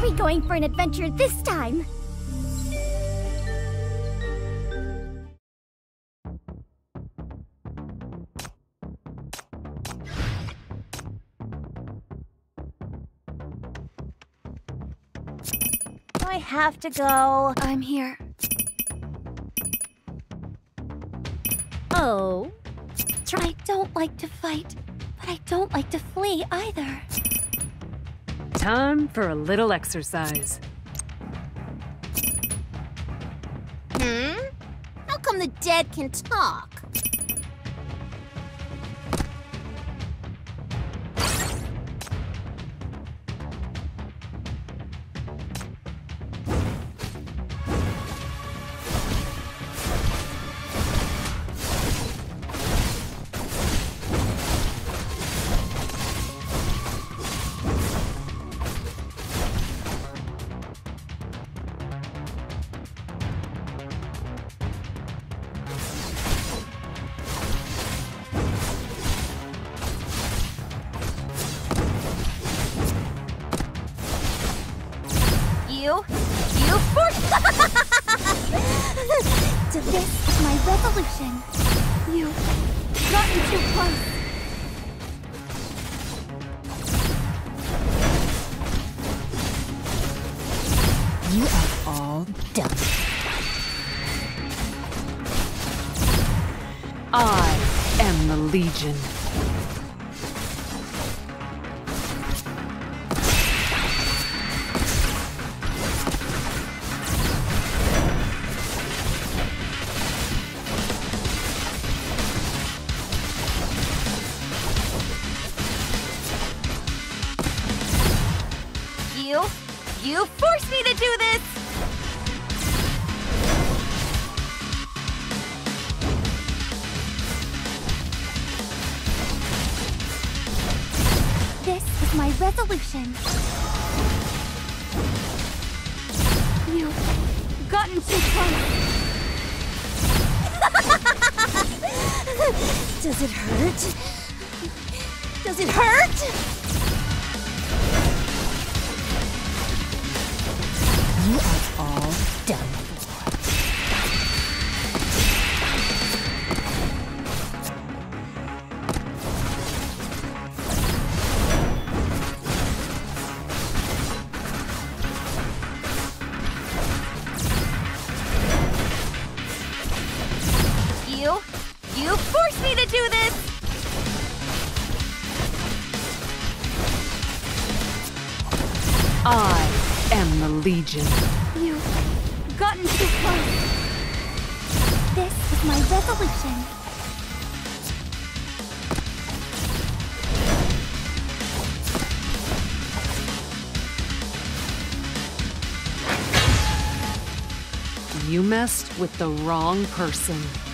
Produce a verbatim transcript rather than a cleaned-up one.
we going for an adventure this time? I have to go. I'm here. Oh? I don't like to fight, but I don't like to flee either. Time for a little exercise. Hmm? How come the dead can talk? You, you forced. So this is my resolution. You gotten too close. You are all done. I am the Legion. You, you forced me to do this. This is my resolution. You've gotten too close. Does it hurt? Does it hurt? You are all done for. You, you forced me to do this. I am the Legion. You've gotten too close. This is my resolution. You messed with the wrong person.